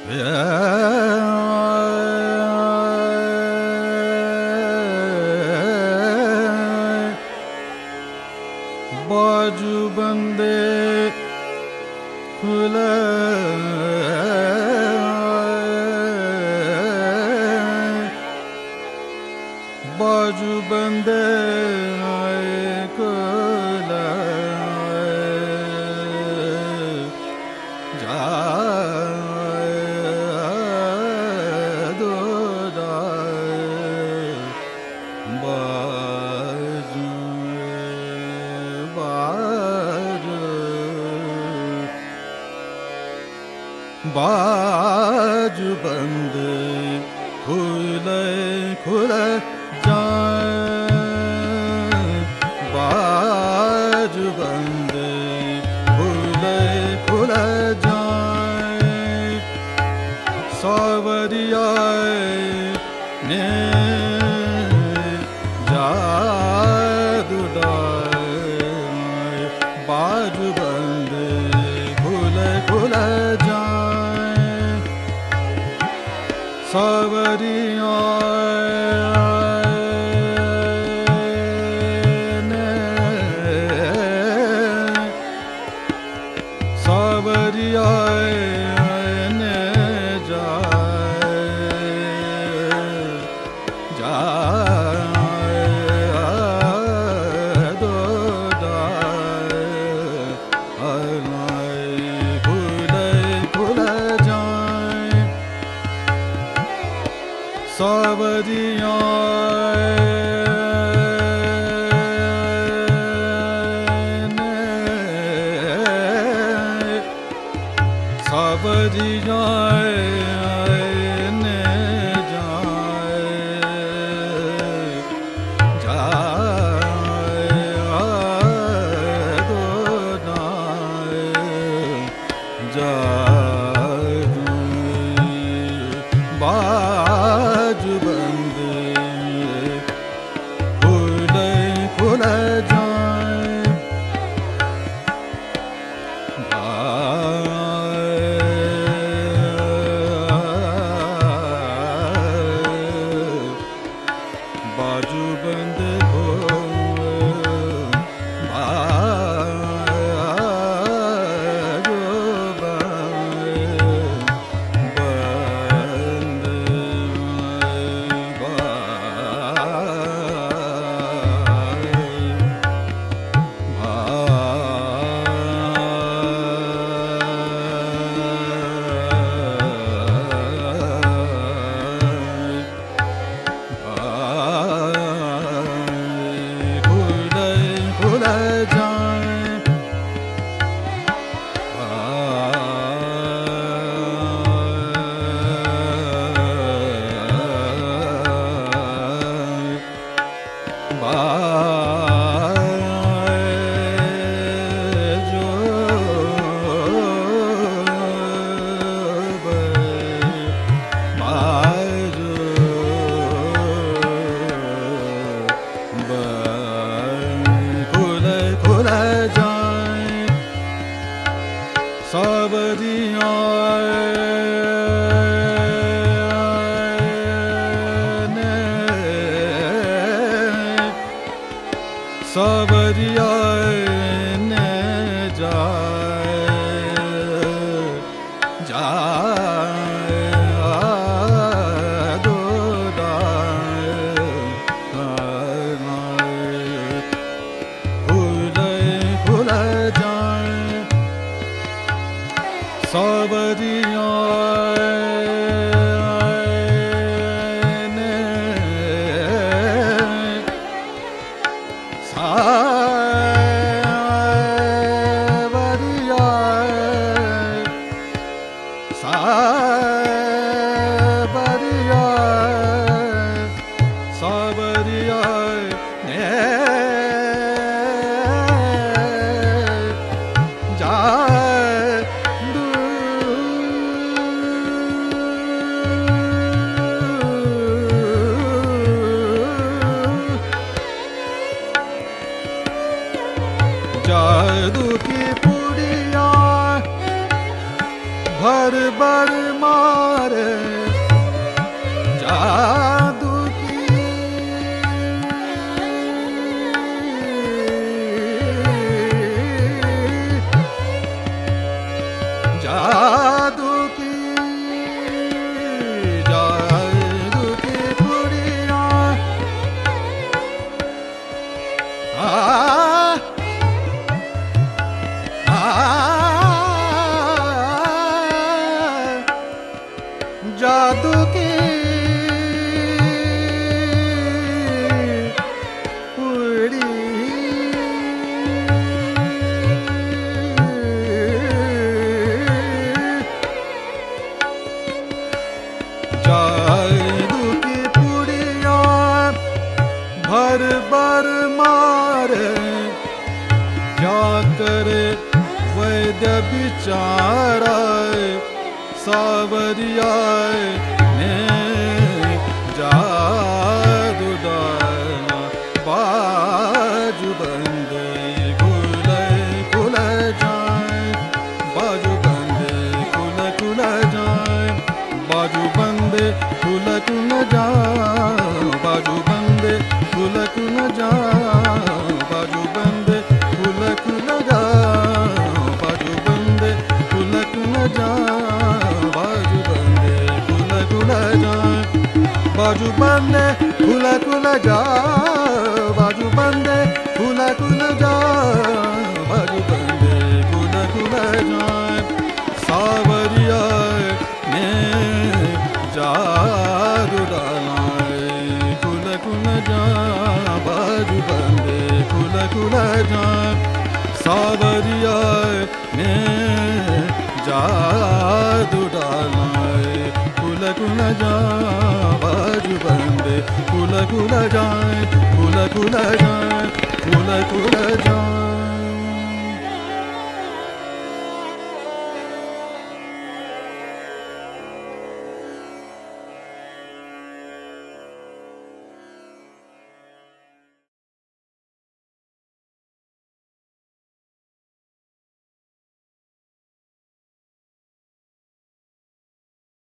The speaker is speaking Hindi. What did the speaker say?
बाजू बंदे खुल बाजू बंदे खुल जा बाजू बंद खुल खुल जाए बाजू बंद खुल खुल जाए सावरिया ने जादू डाले बाजू बंद खुल खुल सावरिया ने सावरिया ने जाए दो सावरिया ने सावरिया ने जाए दो बाजू बंद खुल खुल जाए बाजू बंद सावरिया ने सावरिया ने जाए दो खुल खुल जाए सावरिया ने सावरिया सावरिया सावरिया ने जादू की पुड़िया भर भर मारे जादू की जादू की पुड़िया जादू की पुड़ी जादू की पुड़िया भर भर मारे जाकर वैद्य बिचारा सावरिया ने जादू डाला बाजू बंदे खुल खुल जाए बाजू बंदे खुल खुल जाए बाजू बंदे खुल खुल जाए बाजू बंदे खुल खुल जाए बाजू बंदे खुल खुल जाए बाजू बंदे खुल खुल जाए बाजू बंदे खुल खुल जाए बाजू बंदे खुल खुल जाए बाजू बंदे खुल खुल जाए बाजू बंदे खुल खुल जाए सावरिया ने जादू डाला खुल खुल जाए बाजू बंदे खुल खुल जाए सावरिया ने जादू डाला खुल खुल जाए बाजू बंदे खुल खुल जाए खुल खुल जाए खुल खुल जाए